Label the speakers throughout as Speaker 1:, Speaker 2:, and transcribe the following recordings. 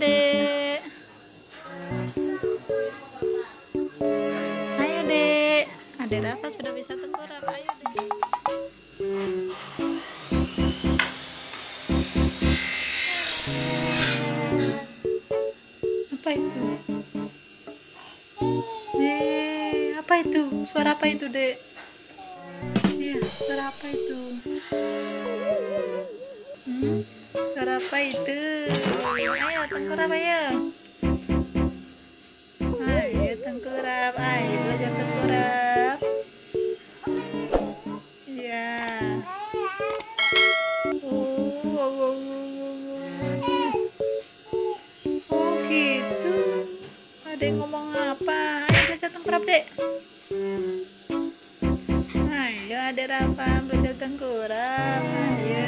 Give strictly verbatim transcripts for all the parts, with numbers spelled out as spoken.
Speaker 1: Dek. Ayo, Dek. Adek Rafa sudah bisa tengkurap. Ayo, Dek. Apa itu? Eh, apa itu? Suara apa itu, Dek? Iya, suara apa itu? Hmm? Suara apa itu? Ayo, tengkurap, ayo. Ayo, tengkurap. Ayo, belajar tengkurap. Iya. Oh, oh, oh, oh, oh. Oh, gitu. Ada yang ngomong apa? Ayo belajar tengkurap, Dek. Ayo, Adek Rafa belajar tengkurap. Ayo.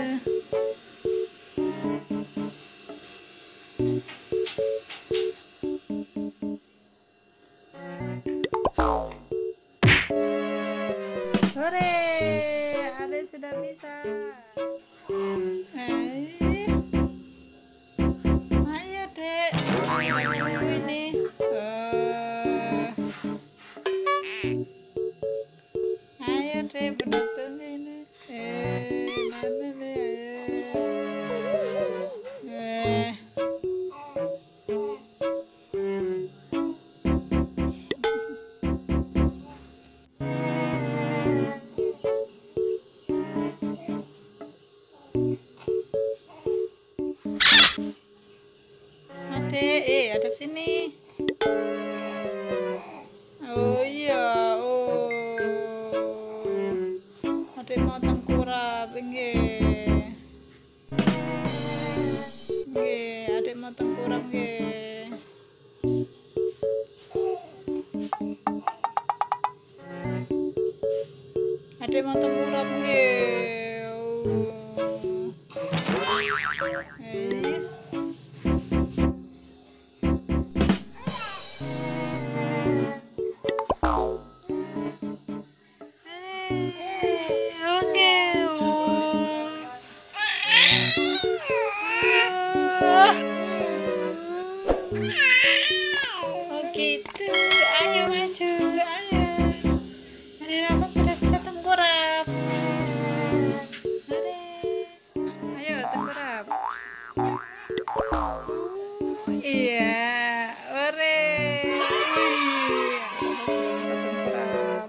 Speaker 1: Hore, Adek sudah bisa. Ayo, ayo, Dek. Tunggu ini. Oh. Ayo, Dek, bener tunggu ini. Eh, mana nih? Ayo. Eh. Adek, eh, adek sini. Oh iya, oh. Adek mau tengkurap, nggih. Nggih, adek mau tengkurap, nggih. Adek mau tengkurap, nggih. Oh. Eh. Oh gitu, ayo maju, ayo. Adek Rafa sudah bisa tengkurap. Ayo tengkurap. Iya, ore. Sudah bisa tengkurap.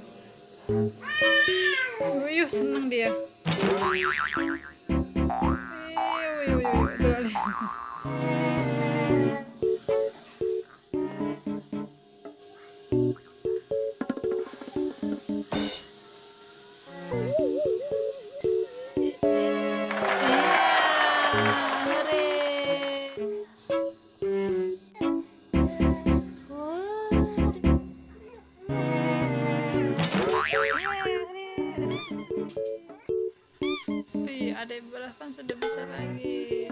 Speaker 1: Uyuh, seneng dia. Wih, Adek Rafa sudah bisa lagi.